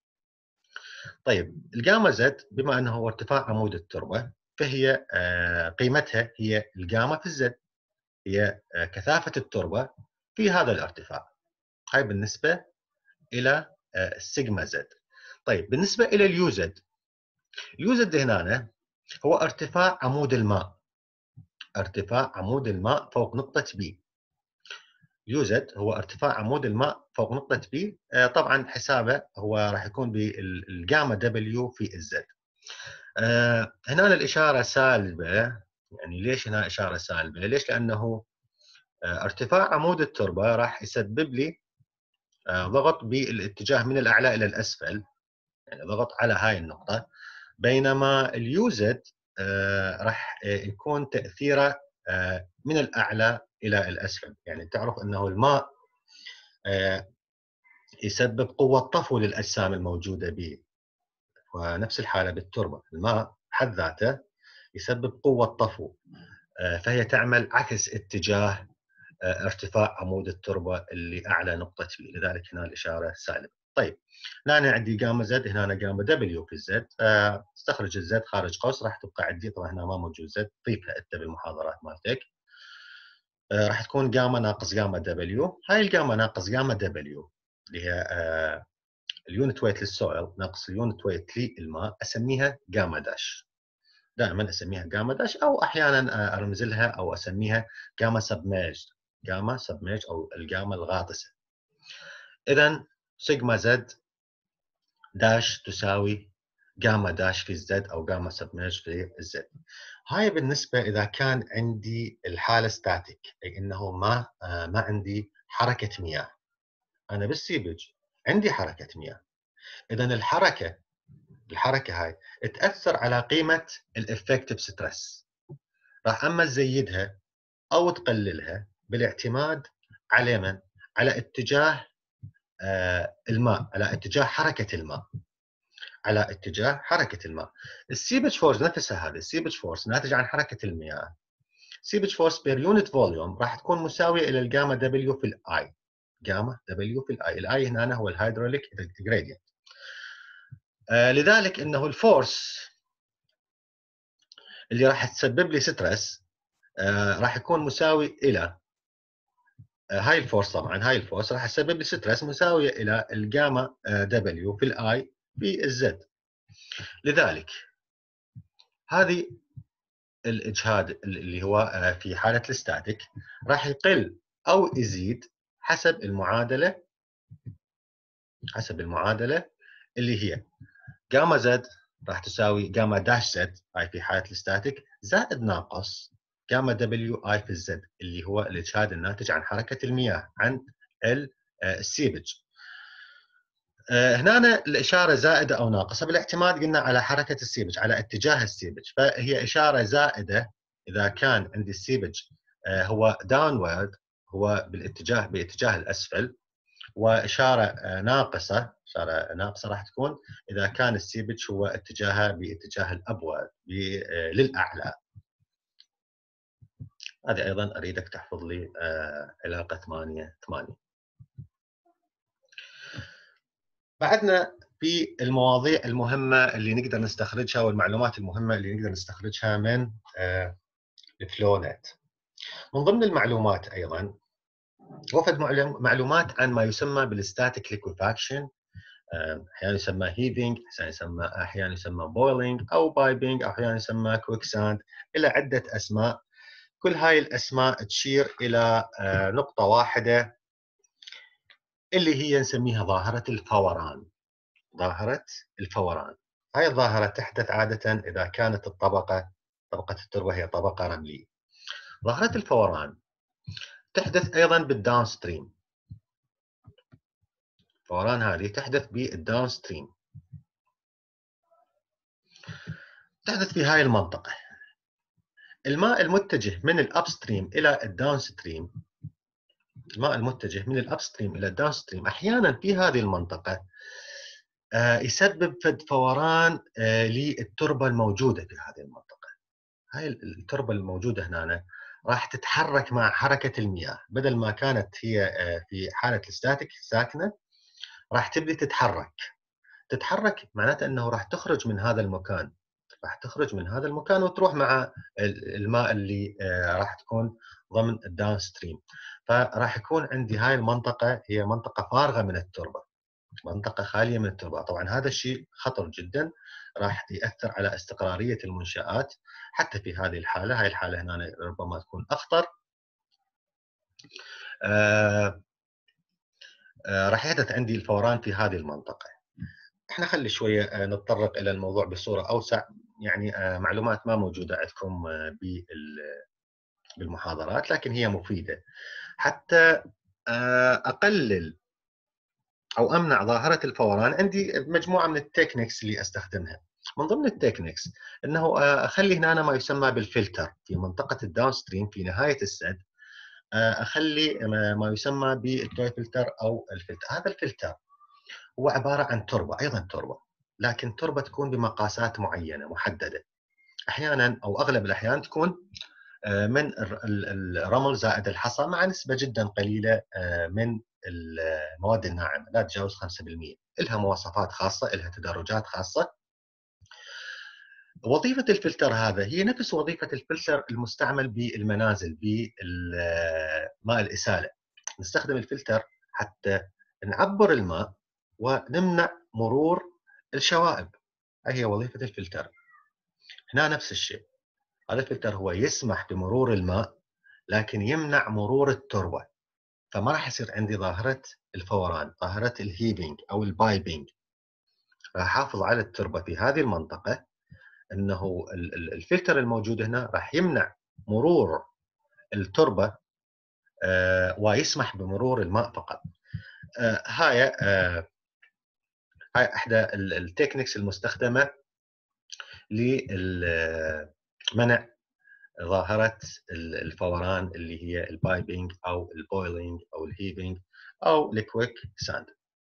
طيب القامة زد بما أنه هو ارتفاع عمود التربة فهي قيمتها هي القامة في الزد، هي كثافة التربة في هذا الارتفاع. هاي بالنسبة إلى السيجما زد. طيب بالنسبه الى اليو زد، اليو زد هنا هو ارتفاع عمود الماء، ارتفاع عمود الماء فوق نقطة B. يو زد هو ارتفاع عمود الماء فوق نقطة B، طبعا حسابه هو راح يكون بالجاما دبليو في الزد. هنا الإشارة سالبة، يعني ليش هنا إشارة سالبة؟ ليش؟ لأنه ارتفاع عمود التربة راح يسبب لي ضغط بالاتجاه من الأعلى إلى الأسفل، يعني ضغط على هاي النقطة، بينما اليو زد راح يكون تأثيره من الأعلى إلى الأسفل. يعني تعرف أنه الماء يسبب قوة طفو للأجسام الموجودة به، ونفس الحالة بالتربة، الماء حد ذاته يسبب قوة طفو، فهي تعمل عكس اتجاه ارتفاع عمود التربة اللي أعلى نقطة فيه، لذلك هنا الإشارة سالبة. طيب هنا عندي جاما زد، هنا جاما دبليو في الزد، استخرج الزد خارج قوس، راح تبقى عندي، طبعا هنا ما موجود زد، ضيفها انت بالمحاضرات مالتك، راح تكون جاما ناقص جاما دبليو. هاي الجاما ناقص جاما دبليو اللي هي اليونت ويت للسويل ناقص اليونت ويت للماء، اسميها جاما داش. دائما اسميها جاما داش، او احيانا ارمز لها او اسميها جاما سبميرج، جاما سبميرج او الجاما الغاطسه. اذا سيجما زد داش تساوي جاما داش في الزد او جاما سبميرج في الزد. هاي بالنسبه اذا كان عندي الحاله ستاتيك، اي انه ما ما عندي حركه مياه. انا بالسيبج عندي حركه مياه، اذا الحركه الحركه هاي تاثر على قيمه الافكتيف ستريس، راح اما تزيدها او تقللها بالاعتماد على من؟ على اتجاه آه الماء، على اتجاه حركه الماء، على اتجاه حركه الماء. السيبج فورس نفسها، هذه السيبج فورس ناتجه عن حركه المياه، سيبج فورس بير يونت فوليوم راح تكون مساويه الى الجاما دبليو في الاي، جاما دبليو في الاي. الاي هنا هو الهيدروليك جريدينت. آه لذلك انه الفورس اللي راح تسبب لي ستريس آه راح يكون مساوي الى آه هاي الفورس، طبعا هاي الفورس راح تسبب لي ستريس مساويه الى الجاما آه دبليو في الاي في الزد. لذلك هذه الاجهاد اللي هو آه في حاله الستاتيك راح يقل او يزيد حسب المعادله، حسب المعادله اللي هي جاما زد راح تساوي جاما داش زد، هاي في حاله الستاتيك، زائد ناقص جاما دبليو اي في الزد اللي هو الاجهاد الناتج عن حركه المياه عند السيبج. هنا الاشاره زائده او ناقصه بالاعتماد قلنا على حركه السيبج، على اتجاه السيبج، فهي اشاره زائده اذا كان عندي السيبج هو داونورد، هو بالاتجاه باتجاه الاسفل، واشاره ناقصه، اشاره ناقصه راح تكون اذا كان السيبج هو اتجاهه باتجاه الابواب للاعلى. هذه ايضا اريدك تحفظ لي علاقه ثمانية ثمانية. بعدنا في المواضيع المهمه اللي نقدر نستخرجها والمعلومات المهمه اللي نقدر نستخرجها من الفلو نت. من ضمن المعلومات ايضا وفد معلومات عن ما يسمى بالستاتيك ليكوفاكشن، احيانا يسمى هيفينج، احيانا يسمى احيانا يسمى بويلينج او بايبينج، او احيانا يسمى كويك ساند، الى عده اسماء. كل هاي الاسماء تشير الى نقطه واحده اللي هي نسميها ظاهره الفوران. ظاهره الفوران هاي الظاهره تحدث عاده اذا كانت الطبقه طبقه التربه هي طبقه رمليه. ظاهره الفوران تحدث ايضا بالداون ستريم، الفوران هذه تحدث بالداون ستريم، تحدث في هاي المنطقة. الماء المتجه من الاب ستريم إلى الداون ستريم، الماء المتجه من الاب ستريم إلى الداون ستريم أحيانا في هذه المنطقة يسبب فد فوران للتربة الموجودة في هذه المنطقة. هاي التربة الموجودة هنا راح تتحرك مع حركة المياه، بدل ما كانت هي في حالة الستاتيك ساكنة راح تبدي تتحرك. تتحرك معناته أنه راح تخرج من هذا المكان، راح تخرج من هذا المكان وتروح مع الماء اللي راح تكون ضمن الداون ستريم، فراح يكون عندي هاي المنطقة هي منطقة فارغة من التربة. منطقة خالية من التربة. طبعا هذا الشيء خطر جدا، راح يأثر على استقرارية المنشآت. حتى في هذه الحالة، هاي الحالة هنا ربما تكون أخطر، آه آه راح يحدث عندي الفوران في هذه المنطقة. احنا خلي شوية آه نتطرق إلى الموضوع بصورة أوسع، يعني آه معلومات ما موجودة عندكم آه بالمحاضرات، لكن هي مفيدة حتى آه أقلل او امنع ظاهره الفوران. عندي مجموعه من التكنيكس اللي استخدمها. من ضمن التكنيكس انه اخلي هنا ما يسمى بالفلتر في منطقه الداون ستريم في نهايه السد، اخلي ما يسمى بالتوي فلتر او الفلتر. هذا الفلتر هو عباره عن تربه، ايضا تربه، لكن تربه تكون بمقاسات معينه محدده. احيانا او اغلب الاحيان تكون من الرمل زائد الحصى مع نسبة جدا قليلة من المواد الناعمة لا تتجاوز خمسة بالمئة. لها مواصفات خاصة، لها تدرجات خاصة. وظيفة الفلتر هذا هي نفس وظيفة الفلتر المستعمل بالمنازل بماء الإسالة. نستخدم الفلتر حتى نعبر الماء ونمنع مرور الشوائب. هي وظيفة الفلتر. هنا نفس الشيء، هذا الفلتر هو يسمح بمرور الماء لكن يمنع مرور التربة، فما راح يصير عندي ظاهرة الفوران، ظاهرة الهيبينج أو البايبينج. راح أحافظ على التربة في هذه المنطقة، أنه الفلتر الموجود هنا راح يمنع مرور التربة آه ويسمح بمرور الماء فقط. آه هاي آه هاي إحدى التكنيكس المستخدمة لمنع ظاهرة الفوران اللي هي البايبينج أو البويلينج أو الهيبينج أو الكويك ساند.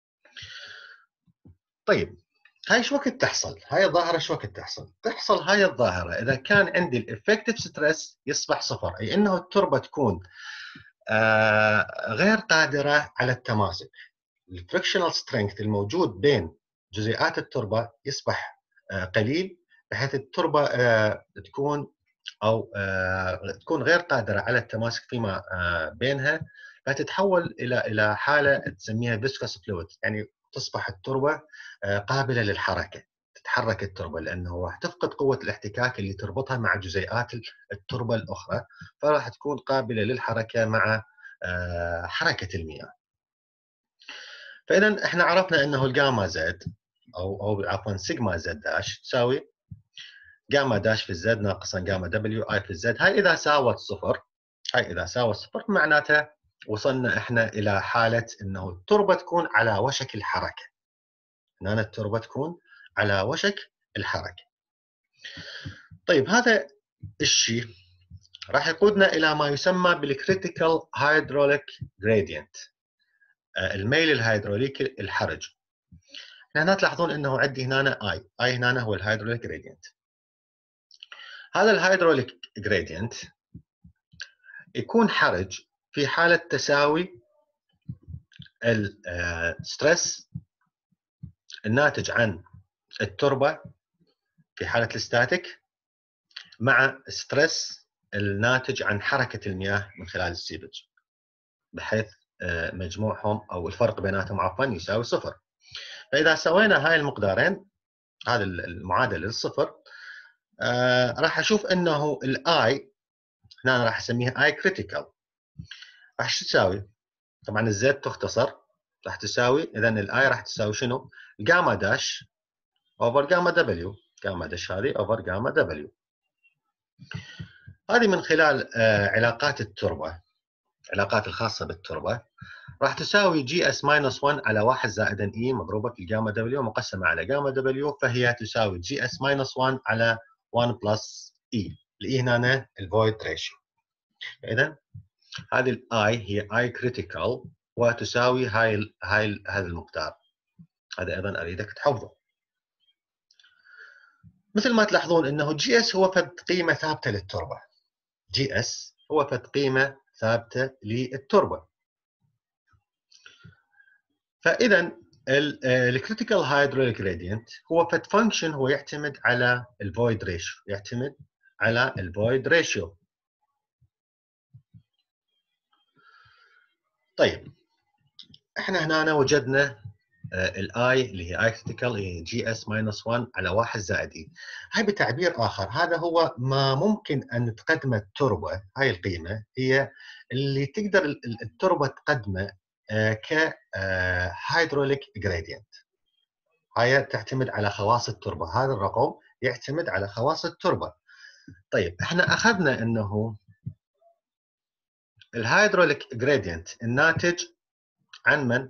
طيب هاي شو وقت تحصل؟ هاي الظاهرة شو وقت تحصل؟ تحصل هاي الظاهرة إذا كان عندي الإفكتيف ستريس يصبح صفر، أي أنه التربة تكون آه غير قادرة على التماسك. الفريكشنال سترينث الموجود بين جزيئات التربة يصبح آه قليل، بحيث التربة آه تكون أو آه تكون غير قادرة على التماسك فيما آه بينها، فتتحول إلى إلى حالة تسميها viscous fluid، يعني تصبح التربة آه قابلة للحركة. تتحرك التربة لأنه راح تفقد قوة الاحتكاك اللي تربطها مع جزيئات التربة الأخرى، فراح تكون قابلة للحركة مع آه حركة المياه. فإذا احنا عرفنا أنه الجاما زد أو أو عفوا سيجما زد داش تساوي جاما داش في الزد ناقصا جاما دبليو اي في الزد. هاي اذا ساوت صفر، هاي اذا ساوت صفر معناتها وصلنا احنا الى حاله انه التربه تكون على وشك الحركه. هنا التربه تكون على وشك الحركه. طيب هذا الشيء راح يقودنا الى ما يسمى بالكريتيكال هيدروليك جريدينت، الميل الهيدروليكي الحرج. هنا تلاحظون انه عندي هنا اي اي هنا هو الهيدروليك جريدينت. هذا الهيدروليك جريدينت يكون حرج في حالة تساوي الستريس الناتج عن التربة في حالة الستاتيك مع ستريس الناتج عن حركة المياه من خلال السيبج، بحيث مجموعهم أو الفرق بيناتهم عفوا يساوي صفر. فإذا سوينا هاي المقدارين، هذا المعادلة للصفر، راح أشوف أنه الآي هنا راح أسميها آي كريتيكال، راح شو تساوي؟ طبعا الزد تختصر، راح تساوي اذا الاي راح تساوي شنو؟ جاما داش اوفر جاما دبليو، جاما داش هذه اوفر جاما دبليو. هذه من خلال آه علاقات التربه، العلاقات الخاصه بالتربه، راح تساوي جي اس ماينس واحد على واحد زائدا اي مضروبه في جاما دبليو مقسمه على جاما دبليو، فهي تساوي جي اس ماينس واحد على واحد بلس اي. الاي هنا الفويد ريشيو. اذا هذه الاي هي اي كريتيكال وتساوي هاي هاي هذا المقدار. هذا ايضا اريدك تحفظه. مثل ما تلاحظون انه جي اس هو فد قيمه ثابته للتربه. جي اس هو فد قيمه ثابته للتربه. فاذا الكريتيكال هيدروليك جريدينت هو فد فانكشن، هو يعتمد على الفويد ريشيو، يعتمد على الفويد ريشيو. طيب احنا هنا وجدنا الاي اللي هي اي كريتيكال هي جي اس ماينس واحد على واحد زائد اي. هاي بتعبير اخر هذا هو ما ممكن ان تقدمه التربه، هاي القيمه هي اللي تقدر التربه تقدمه ك هيدروليك جريدينت. هاي تعتمد على خواص التربه، هذا الرقم يعتمد على خواص التربه. طيب احنا اخذنا انه الهيدروليك جريدينت الناتج عن من؟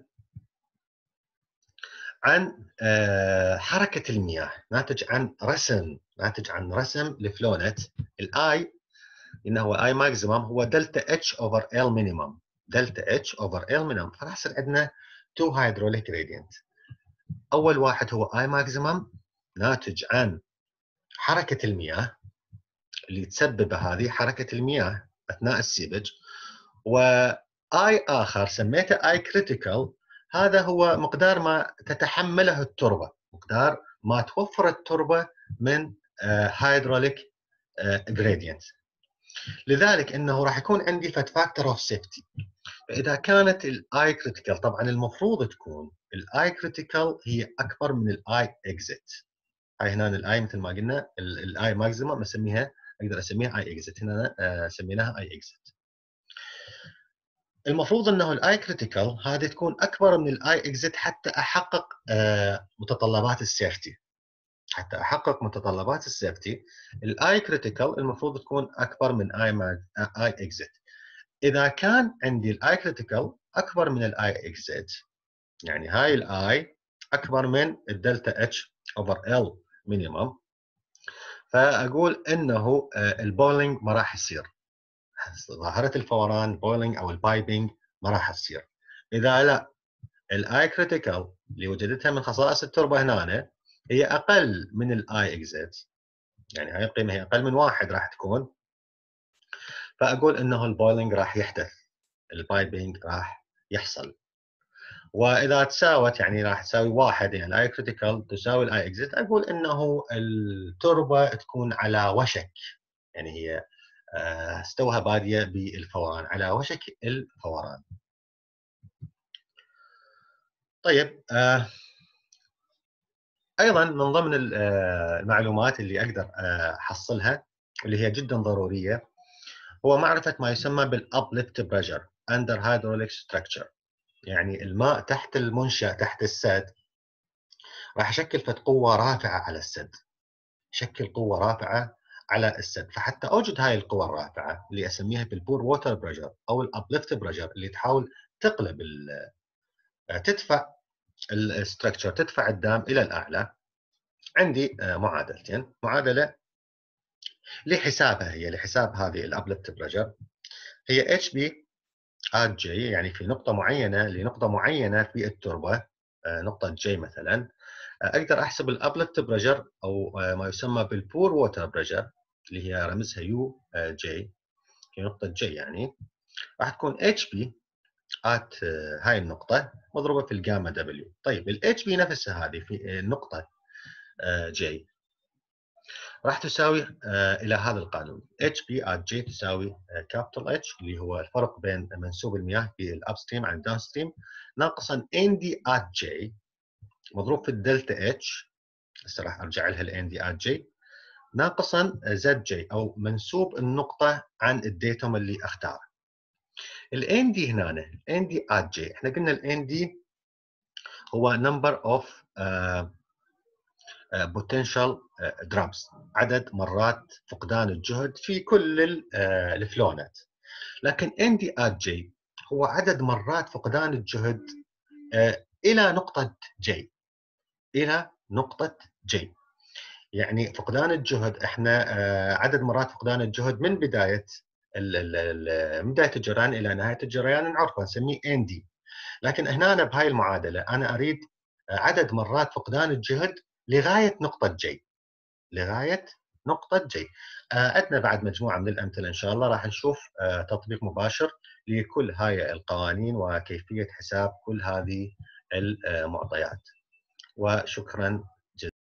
عن حركة المياه، ناتج عن رسم ناتج عن رسم لفلونة الاي، انه هو اي ماكسيمم هو دلتا اتش اوفر ال مينيمم، دلتا اتش اوفر ال مينيمم. فراح يصير عندنا تو هيدروليك جريدينت. اول واحد هو اي ماكسيمم ناتج عن حركة المياه اللي تسبب هذه حركة المياه اثناء السيبج، واي اخر سميته اي كريتيكال، هذا هو مقدار ما تتحمله التربه، مقدار ما توفر التربه من هيدروليك جريدينت. لذلك انه راح يكون عندي فت فاكتور اوف سيفتي. فاذا كانت الاي كريتيكال، طبعا المفروض تكون الاي كريتيكال هي اكبر من الاي اكزيت. هاي هنا الاي مثل ما قلنا الاي ماكسيمم اسميها، اقدر اسميها اي اكزيت، هنا سميناها اي اكزيت. المفروض انه الاي كريتيكال هذه تكون اكبر من الاي اكزيت حتى احقق متطلبات السيفتي. حتى احقق متطلبات السيفتي الاي كريتيكال المفروض تكون اكبر من اي اي اكزيت. اذا كان عندي الاي كريتيكال اكبر من الاي اكزيت، يعني هاي الاي اكبر من الدلتا اتش اوفر ال مينيمم، فاقول انه البولينج ما راح يصير، ظاهره الفوران بويلنج او البايبنج ما راح تصير. اذا لا، الاي كريتيكال اللي وجدتها من خصائص التربه هنا هي اقل من الاي اكزيت، يعني هاي القيمه هي اقل من واحد راح تكون، فاقول انه البويلنج راح يحدث، البايبنج راح يحصل. واذا تساوت يعني راح تساوي واحد، يعني الاي كريتيكال تساوي الاي اكزيت، اقول انه التربه تكون على وشك، يعني هي استوها باديه بالفوران، على وشك الفوران. طيب آه ايضا من ضمن المعلومات اللي اقدر احصلها اللي هي جدا ضروريه هو معرفه ما يسمى بالابليفت بريشر اندر هيدروليك ستراكشر. يعني الماء تحت المنشأ تحت السد راح يشكل فد قوه رافعه على السد، شكل قوه رافعه على السد. فحتى اوجد هاي القوه الرافعه اللي اسميها بالبور ووتر بريشر او الابليفت بريشر اللي تحاول تقلب تدفع الستراكشر، تدفع الدام الى الاعلى، عندي معادلتين. معادله لحسابها، هي لحساب هذه الابليفت بريشر، هي اتش بي ات جي، يعني في نقطه معينه لنقطه معينه في التربه، نقطه جي مثلا، اقدر احسب الابليفت بريشر او ما يسمى بالبور ووتر بريشر اللي هي رمزها يو جي في نقطه جي، يعني راح تكون اتش بي ات هاي النقطه مضروبه في الجاما دبليو. طيب الاتش بي نفسها هذه في النقطه جي راح تساوي آه الى هذا القانون اتش بي ات جي تساوي كابيتال اتش اللي هو الفرق بين منسوب المياه في الابستريم عن الداون ستريم ناقصا ان دي ات جي مضروب في الدلتا اتش، هسه راح ارجع لها الان دي ات جي، ناقصا زد جي او منسوب النقطه عن الديتوم اللي اختاره. الان دي هنا الان دي ات جي احنا قلنا الان دي هو نمبر اوف بوتنشال درابس، عدد مرات فقدان الجهد في كل الفلونات. لكن ان دي ات جي هو عدد مرات فقدان الجهد الى نقطه جي، الى نقطه جي. يعني فقدان الجهد احنا عدد مرات فقدان الجهد من بدايه من بدايه الجريان الى نهايه الجريان نعرفه نسميه ان دي. لكن هنا بهاي المعادله انا اريد عدد مرات فقدان الجهد لغايه نقطه جي، لغايه نقطه جي. عندنا بعد مجموعه من الامثله ان شاء الله راح نشوف تطبيق مباشر لكل هاي القوانين وكيفيه حساب كل هذه المعطيات. وشكرا جزيلا.